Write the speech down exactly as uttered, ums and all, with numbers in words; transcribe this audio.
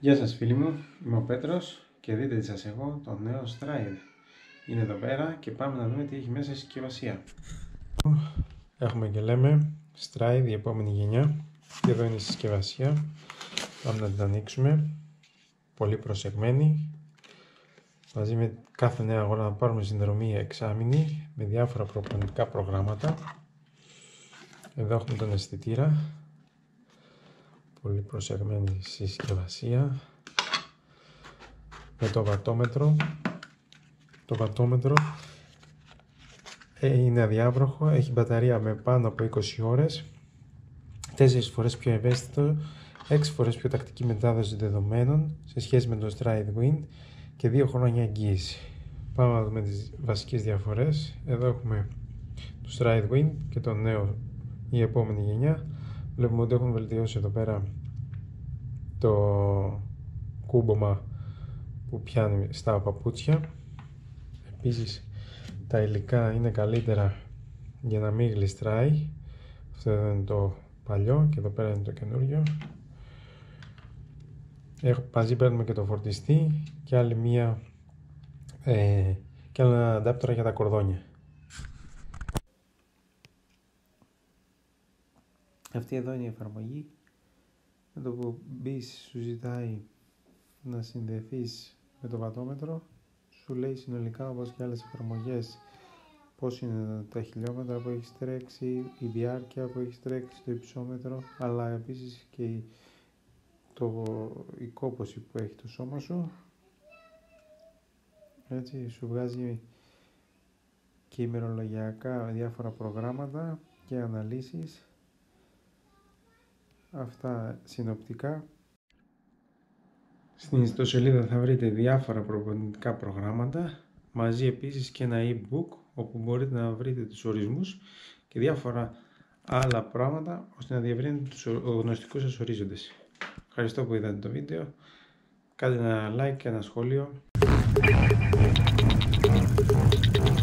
Γεια σας φίλοι μου, είμαι ο Πέτρος και δείτε τι σας έχω το νέο Stride. Είναι εδώ πέρα και πάμε να δούμε τι έχει μέσα η συσκευασία. Έχουμε και λέμε Stride, η επόμενη γενιά. Και εδώ είναι η συσκευασία. Πάμε να την ανοίξουμε. Πολύ προσεγμένη. Μαζί με κάθε νέα αγορά να πάρουμε συνδρομή εξάμηνη με διάφορα προπονητικά προγράμματα. Εδώ έχουμε τον αισθητήρα. Πολύ προσεγμένη συσκευασία. Με το βατόμετρο. Το βατόμετρο είναι αδιάβροχο, έχει μπαταρία με πάνω από είκοσι ώρες, τέσσερις φορές πιο ευαίσθητο, έξι φορές πιο τακτική μετάδοση δεδομένων σε σχέση με το Stride Wind και δύο χρόνια εγγύηση. Πάμε να δούμε τις βασικές διαφορές. Εδώ έχουμε το Stride Wind και το νέο, η επόμενη γενιά. Βλέπουμε ότι έχουν βελτιώσει εδώ πέρα το κούμπομα που πιάνει στα παπούτσια. Επίσης τα υλικά είναι καλύτερα για να μην γλιστράει. Αυτό εδώ είναι το παλιό και εδώ πέρα είναι το καινούριο. Έχω, μαζί παίρνουμε και το φορτιστή και άλλη μία ε, και ένα αντάπτορα για τα κορδόνια. Αυτή εδώ είναι η εφαρμογή. Με το που μπεις σου ζητάει να συνδεθείς με το βατόμετρο. Σου λέει συνολικά, όπως και άλλες εφαρμογές, πώς είναι τα χιλιόμετρα που έχεις τρέξει, η διάρκεια που έχεις τρέξει, το υψόμετρο, αλλά επίσης και το, η κόπωση που έχει το σώμα σου. Έτσι, σου βγάζει και ημερολογιακά διάφορα προγράμματα και αναλύσεις. Αυτά συνοπτικά. Στην ιστοσελίδα θα βρείτε διάφορα προπονητικά προγράμματα, μαζί επίσης και ένα e-book όπου μπορείτε να βρείτε τους ορισμούς και διάφορα άλλα πράγματα ώστε να διευρύνετε τους γνωστικούς σας ορίζοντες. Ευχαριστώ που είδατε το βίντεο, κάντε ένα like και ένα σχόλιο.